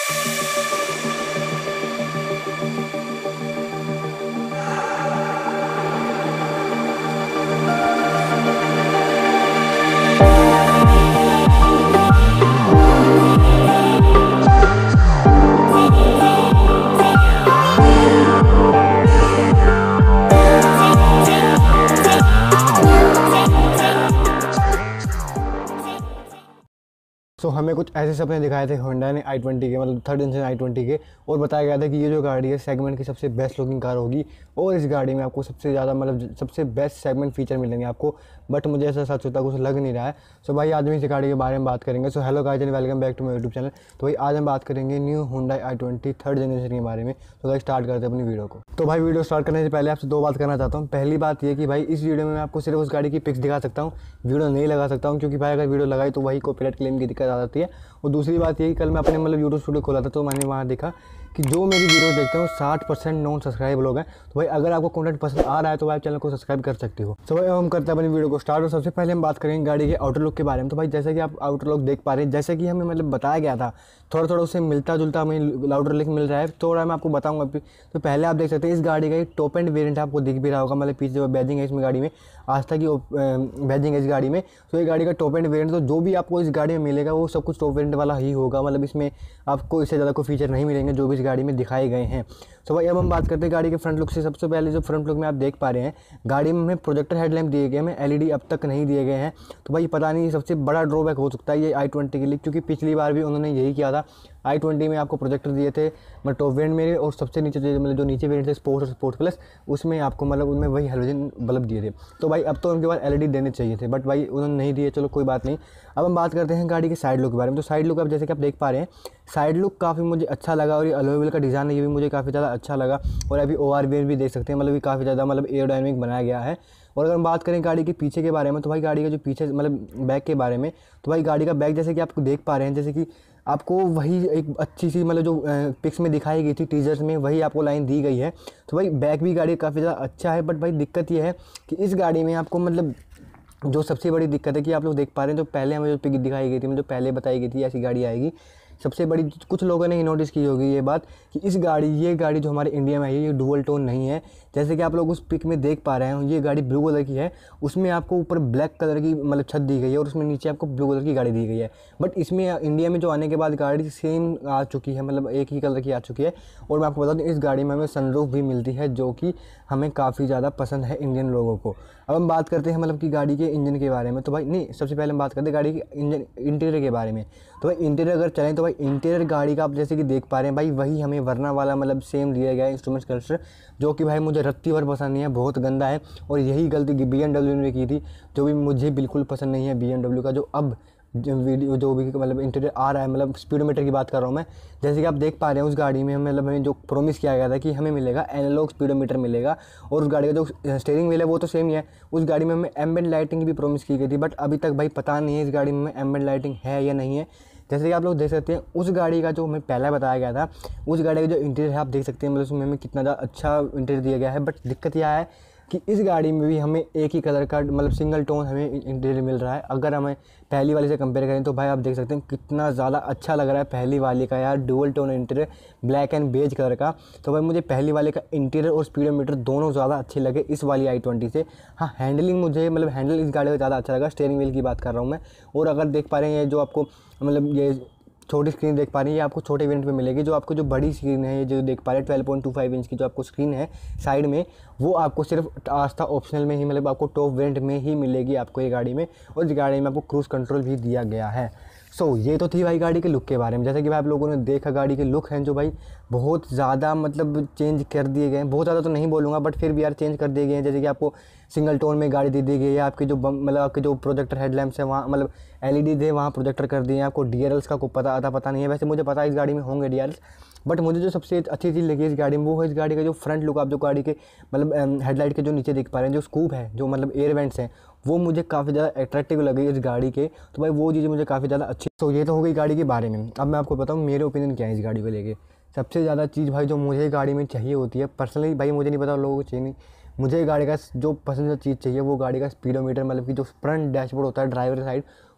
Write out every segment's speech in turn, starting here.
तो हमें कुछ ऐसे सपने दिखाए थे होंडा ने i20 के, मतलब थर्ड जनरेशन i20 के, और बताया गया था कि ये जो गाड़ी है सेगमेंट की सबसे बेस्ट लुकिंग कार होगी और इस गाड़ी में आपको सबसे ज़्यादा मतलब सबसे बेस्ट सेगमेंट फीचर मिलेंगे आपको। बट मुझे ऐसा सच होता कुछ लग नहीं रहा है। सो भाई आज हम इस गाड़ी के बारे में बात करेंगे। So hello guys and welcome back to my YouTube channel. तो भाई आज हम बात करेंगे new Honda i20 third generation के बारे में। तो भाई स्टार्ट करते हैं अपनी वीडियो को। तो भाई वीडियो स्टार्ट करने से पहले आपसे दो बात करना चाहता हूँ। पहली बात ये कि भाई इस वीडियो में मैं आपको सिर्फ उस गाड़ी की पिक्स दिखा सकता हूँ, वीडियो नहीं लगा सकता हूँ, क्योंकि भाई अगर वीडियो लगाई तो वही कॉपीराइट क्लेम की दिक्कत आ जाती है। और दूसरी बात ये कि कल मैं अपने मतलब यूट्यूब स्टूडियो खोला था तो मैंने वहाँ देखा कि जो मेरी वीडियो देखते हैं 60% नॉन सब्सक्राइब लोग हैं। तो भाई अगर आपको कंटेंट पसंद आ रहा है तो भाई चैनल को सब्सक्राइब कर सकते हो। तो भाई हम करते हैं अपनी वीडियो को स्टार्ट। और सबसे पहले हम बात करेंगे गाड़ी के आउटर लुक के बारे में। तो भाई जैसे कि आप आउटर लुक देख पा रहे हैं, जैसे कि हमें मतलब बताया गया था, थोड़ा थोड़ा उससे मिलता जुलता हमें आउटर लुक मिल रहा है। थोड़ा मैं आपको बताऊंगा अभी। तो पहले आप देख सकते हैं इस गाड़ी का एक टॉप एंड वेरिएंट आपको दिख भी रहा होगा, मतलब पीछे जो बैजिंग है इसमें गाड़ी में, आज तक की बैजिंग है इस गाड़ी में। तो ये गाड़ी का टॉप एंड वेरिएंट, तो जो भी आपको इस गाड़ी में मिलेगा वो सब कुछ टॉप वेरिएंट वाला ही होगा, मतलब इसमें आपको इससे ज़्यादा कोई फीचर नहीं मिलेंगे जो भी इस गाड़ी में दिखाए गए हैं। तो भाई अब हम बात करते हैं गाड़ी के फ्रंट लुक से। सबसे पहले जो फ्रंट लुक में आप देख पा रहे हैं, गाड़ी में हमें प्रोजेक्टर हेडलैम्प दिए गए हैं, एलईडी अब तक नहीं दिए गए हैं। तो भाई पता नहीं सबसे बड़ा ड्रॉबैक हो सकता है ये i20 के लिए, क्योंकि पिछली बार भी उन्होंने यही किया था। i20 में आपको प्रोजेक्टर दिए थे मतलब टॉप वेरिएंट में, और सबसे नीचे मतलब जो नीचे वेरिएंट थे स्पोर्ट्स और स्पोर्ट्स प्लस, उसमें आपको मतलब उनमें वही हेलोजन बल्ब दिए थे। तो भाई अब तो उनके पास एलईडी देने चाहिए थे, बट भाई उन्होंने नहीं दिए, चलो कोई बात नहीं। अब हम बात करते हैं गाड़ी के साइड लुक के बारे में। तो साइड लुक अब जैसे कि आप देख पा रहे हैं, साइड लुक काफ़ी मुझे अच्छा लगा, और ये अलॉय व्हील का डिज़ाइन है ये भी मुझे काफ़ी ज़्यादा अच्छा लगा। और अभी ORVL भी देख सकते हैं, मतलब ये काफ़ी ज़्यादा मतलब एयरोडायनेमिक बनाया गया है। और अगर हम बात करें गाड़ी के पीछे के बारे में, तो भाई गाड़ी का जो पीछे मतलब बैक के बारे में, तो भाई गाड़ी का बैक जैसे कि आपको देख पा रहे हैं, जैसे कि आपको वही एक अच्छी सी मतलब जो पिक्स में दिखाई गई थी टीजर्स में, वही आपको लाइन दी गई है। तो भाई बैक भी गाड़ी काफ़ी ज़्यादा अच्छा है। बट भाई दिक्कत ये है कि इस गाड़ी में आपको मतलब जो सबसे बड़ी दिक्कत है कि आप लोग देख पा रहे हैं, जो पहले हमें जो पिक दिखाई गई थी, मतलब जो पहले बताई गई थी ऐसी गाड़ी आएगी, सबसे बड़ी कुछ लोगों ने नोटिस की होगी ये बात कि ये गाड़ी जो हमारे इंडिया में आई है ये डुअल टोन नहीं है। जैसे कि आप लोग उस पिक में देख पा रहे हैं, ये गाड़ी ब्लू कलर की है, उसमें आपको ऊपर ब्लैक कलर की मतलब छत दी गई है और उसमें नीचे आपको ब्लू कलर की गाड़ी दी गई है। बट इसमें इंडिया में जो आने के बाद गाड़ी सेम आ चुकी है, मतलब एक ही कलर की आ चुकी है। और मैं आपको बता दूँ इस गाड़ी में हमें सनरूफ भी मिलती है, जो कि हमें काफ़ी ज़्यादा पसंद है इंडियन लोगों को। अब हम बात करते हैं मतलब कि गाड़ी के इंजन के बारे में। तो भाई नहीं, सबसे पहले हम बात करते हैं गाड़ी के इंजन इंटीरियर के बारे में। तो भाई इंटीरियर अगर चलें तो भाई इंटीरियर गाड़ी का आप जैसे कि देख पा रहे हैं भाई, वही हमें वरना वाला मतलब सेम दिया गया है इंस्ट्रूमेंट क्लस्टर, जो कि भाई मुझे रत्ती भर पसंद नहीं है, बहुत गंदा है। और यही गलती BMW ने की थी, जो भी मुझे बिल्कुल पसंद नहीं है BMW का जो अब वीडियो जो भी मतलब इंटीरियर आ रहा है, मतलब स्पीडोमीटर की बात कर रहा हूँ मैं। जैसे कि आप देख पा रहे हैं उस गाड़ी में मतलब हमें जो प्रॉमिस किया गया था कि हमें मिलेगा एनालॉग स्पीडोमीटर मिलेगा, और उस गाड़ी का जो स्टीयरिंग व्हील है वो तो सेम ही है। उस गाड़ी में हमें एम्बिएंट लाइटिंग की भी प्रॉमिस की गई थी, बट अभी तक भाई पता नहीं है इस गाड़ी में एम्बिएंट लाइटिंग है या नहीं है। जैसे कि आप लोग देख सकते हैं उस गाड़ी का जो हमें पहले बताया गया था, उस गाड़ी का जो इंटीरियर है आप देख सकते हैं, मतलब उसमें हमें कितना ज़्यादा अच्छा इंटीरियर दिया गया है। बट दिक्कत यह है कि इस गाड़ी में भी हमें एक ही कलर का मतलब सिंगल टोन हमें इंटीरियर मिल रहा है। अगर हमें पहली वाली से कंपेयर करें तो भाई आप देख सकते हैं कितना ज़्यादा अच्छा लग रहा है पहली वाली का यार, dual tone interior black and beige colour का। तो भाई मुझे पहली वाले का इंटीरियर और स्पीडोमीटर दोनों ज़्यादा अच्छे लगे इस वाली i20 से। हाँ, हैंडलिंग मुझे मतलब हैंडल इस गाड़ी का ज़्यादा अच्छा लगा, स्टीयरिंग व्हील की बात कर रहा हूँ मैं। और अगर देख पा रहे हैं ये जो आपको मतलब ये छोटी स्क्रीन देख पा रही है, ये आपको छोटे वेरिएंट में मिलेगी। जो आपको जो बड़ी स्क्रीन है, ये जो देख पा रहे हैं 12.25 इंच की जो आपको स्क्रीन है साइड में, वो आपको सिर्फ आस्था ऑप्शनल में ही मतलब आपको टॉप वेरिएंट में ही मिलेगी आपको ये गाड़ी में। और इस गाड़ी में आपको क्रूज़ कंट्रोल भी दिया गया है। सो ये तो थी भाई गाड़ी के लुक के बारे में। जैसे कि भाई आप लोगों ने देखा गाड़ी के लुक हैं जो भाई बहुत ज़्यादा मतलब चेंज कर दिए गए हैं, बहुत ज़्यादा तो नहीं बोलूँगा बट फिर भी यार चेंज कर दिए गए हैं। जैसे कि आपको सिंगल टोन में गाड़ी दी गई है, आपके जो मतलब आपके जो प्रोजेक्टर हेडलैम्प्स है वहाँ मतलब एलईडी थे वहाँ प्रोजेक्टर कर दिए हैं। आपको डीआरएल्स का को पता नहीं है, वैसे मुझे पता है इस गाड़ी में होंगे डीआरएल्स। बट मुझे जो सबसे अच्छी चीज़ लगी इस गाड़ी में वो है इस गाड़ी का जो फ्रंट लुक। आप जो गाड़ी के मतलब हेडलाइट के जो नीचे देख पा रहे हैं, जो स्कूप है, जो मतलब एयर वेंट्स हैं, वो मुझे काफ़ी ज़्यादा अट्रैक्टिव लगी इस गाड़ी के। तो भाई वो चीज़ मुझे काफ़ी ज़्यादा अच्छी। तो ये तो हो गई गाड़ी के बारे में। अब मैं आपको बताऊँ मेरे ओपिनियन क्या है इस गाड़ी को लेके। सबसे ज़्यादा चीज़ भाई जो मुझे गाड़ी में चाहिए होती है पर्सनली, भाई मुझे नहीं पता लोगों को चाहिए नहीं, मुझे गाड़ी का जो पसंदीदा चीज़ चाहिए वो गाड़ी का स्पीडोमीटर, मतलब कि जो फ्रंट डैशबोर्ड होता है ड्राइवर साइड,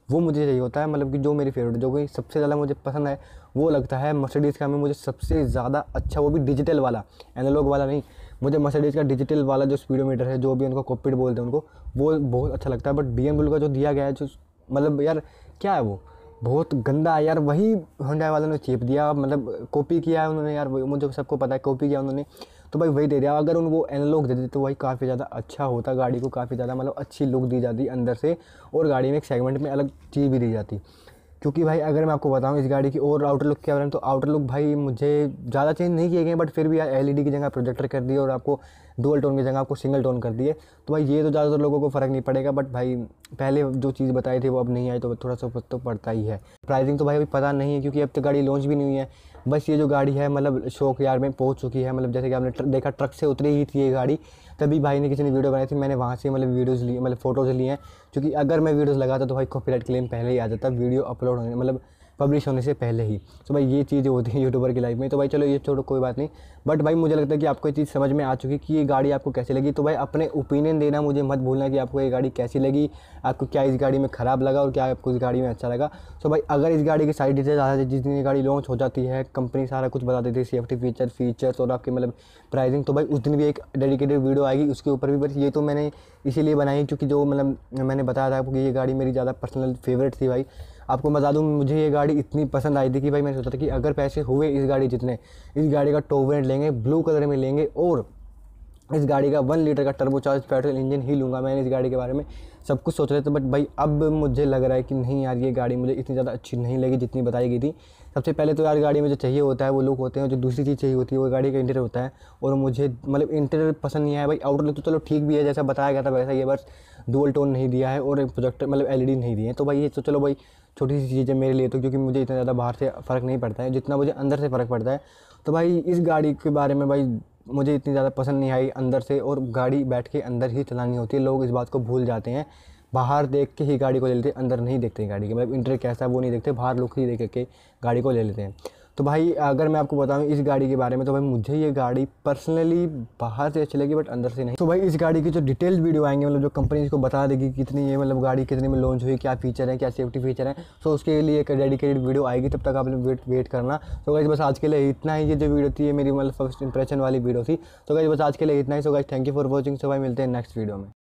वो मुझे चाहिए होता है, मतलब कि जो मेरी फेवरेट, जो कि सबसे ज़्यादा मुझे पसंद है वो लगता है मर्सिडीज़ का में मुझे सबसे ज़्यादा अच्छा, वो भी डिजिटल वाला, एनालॉग वाला नहीं। मुझे मर्सिडीज़ का डिजिटल वाला जो स्पीडोमीटर है, जो भी उनको कॉकपिट बोलते हैं उनको, वो बहुत अच्छा लगता है। बट BMW का जो दिया गया है, जो मतलब यार क्या है वो, बहुत गंदा है यार। वही होंडा वालों ने चेप दिया, मतलब कॉपी किया है उन्होंने यार, मुझे सबको पता है कॉपी किया उन्होंने, तो भाई वही दे दिया। अगर उनको एनालॉग दे देते तो वही काफ़ी ज़्यादा अच्छा होता, गाड़ी को काफ़ी ज़्यादा मतलब अच्छी लुक दी जाती अंदर से, और गाड़ी में एक सेगमेंट में अलग चीज़ भी दी जाती। क्योंकि भाई अगर मैं आपको बताऊं इस गाड़ी की और आउटर लुक के बारे में, तो आउटर लुक भाई मुझे ज़्यादा चेंज नहीं किए गए, बट फिर भी यार LED की जगह प्रोजेक्टर कर दिए और आपको डुअल टोन की जगह आपको सिंगल टोन कर दिए। तो भाई ये तो ज़्यादातर लोगों को फ़र्क नहीं पड़ेगा, बट भाई पहले जो चीज़ बताई थी वो अब नहीं आई, तो थोड़ा सा तो पड़ता ही है। प्राइसिंग तो भाई अभी पता नहीं है, क्योंकि अब तक गाड़ी लॉन्च भी नहीं हुई है। बस ये जो गाड़ी है मतलब शौक यार में पहुंच चुकी है, मतलब जैसे कि आपने देखा ट्रक से उतरी ही थी ये गाड़ी, तभी भाई ने किसी ने वीडियो बनाई थी, मैंने वहाँ से मतलब वीडियोज़ लिए, मतलब फ़ोटोज़ लिए हैं। क्योंकि अगर मैं वीडियोज़ लगाता तो भाई कॉपीराइट क्लेम पहले ही आ जाता, वीडियो अपलोड होने मतलब पब्लिश होने से पहले ही। तो भाई ये चीज़ें होती हैं यूट्यूबर की लाइफ में। तो भाई चलो ये छोड़ो, कोई बात नहीं। बट भाई मुझे लगता है कि आपको ये चीज़ समझ में आ चुकी कि ये गाड़ी आपको कैसी लगी। तो भाई अपने ओपिनियन देना मुझे मत भूलना कि आपको ये गाड़ी कैसी लगी, आपको क्या इस गाड़ी में ख़राब लगा और क्या आपको इस गाड़ी में अच्छा लगा। तो भाई अगर इस गाड़ी की सारी डिटेल्स आ जाती है, जिस दिन ये गाड़ी लॉन्च हो जाती है, कंपनी सारा कुछ बता देती है, सेफ्टी फीचर्स और आपके मतलब प्राइसिंग, तो भाई उस दिन भी एक डेडिकेटेड वीडियो आएगी उसके ऊपर भी। बस ये तो मैंने इसीलिए बनाई क्योंकि जो मतलब मैंने बताया था आपको कि ये गाड़ी मेरी ज़्यादा पर्सनल फेवरेट थी भाई। आपको बता दूं मुझे ये गाड़ी इतनी पसंद आई थी कि भाई मैंने सोचा था कि अगर पैसे हुए इस गाड़ी जितने, इस गाड़ी का टॉप वेरिएंट लेंगे, ब्लू कलर में लेंगे, और इस गाड़ी का 1 लीटर का टर्बोचार्ज पेट्रोल इंजन ही लूँगा। मैंने इस गाड़ी के बारे में सब कुछ सोच रहे थे, बट भाई अब मुझे लग रहा है कि नहीं यार, ये गाड़ी मुझे इतनी ज़्यादा अच्छी नहीं लगी जितनी बताई गई थी। सबसे पहले तो यार गाड़ी में जो चाहिए होता है वो लुक होते हैं, जो दूसरी चीज़ चाहिए होती है वो गाड़ी का इंटीरियर होता है, और मुझे मतलब इंटीरियर पसंद नहीं आया भाई। आउटर लुक तो चलो ठीक भी है, जैसा बताया गया था वैसा ये, बस डुअल टोन नहीं दिया है और प्रोजेक्टर मतलब LED नहीं दिए हैं। तो भाई ये तो चलो भाई छोटी सी चीज़ है मेरे लिए तो, क्योंकि मुझे इतना ज़्यादा बाहर से फ़र्क नहीं पड़ता है जितना मुझे अंदर से फ़र्क पड़ता है। तो भाई इस गाड़ी के बारे में भाई मुझे इतनी ज़्यादा पसंद नहीं आई अंदर से, और गाड़ी बैठ के अंदर ही चलानी होती है। लोग इस बात को भूल जाते हैं, बाहर देख के ही गाड़ी को ले लेते हैं, अंदर नहीं देखते गाड़ी के, मतलब इंटीरियर कैसा है वो नहीं देखते, बाहर लुक ही देख के गाड़ी को ले लेते हैं। तो भाई अगर मैं आपको बताऊं इस गाड़ी के बारे में, तो भाई मुझे ये गाड़ी पर्सनली बाहर से अच्छी लगी बट अंदर से नहीं। तो भाई इस गाड़ी की जो डिटेल्ड वीडियो आएंगे, मतलब जो कंपनी इसको बता देगी कितनी ये मतलब गाड़ी कितने में लॉन्च हुई, क्या फीचर है, क्या सेफ्टी फीचर है, तो उसके लिए एक डेडिकेटेड वीडियो आएगी, तब तक आप लोग वेट करना। तो गाइस बस आज के लिए इतना ही। ये जो वीडियो थी ये मेरी मतलब फर्स्ट इंप्रेशन वाली वीडियो थी। तो गाइस बस आज के लिए इतना ही। So guys thank you for watching. So भाई मिलते हैं नेक्स्ट वीडियो में।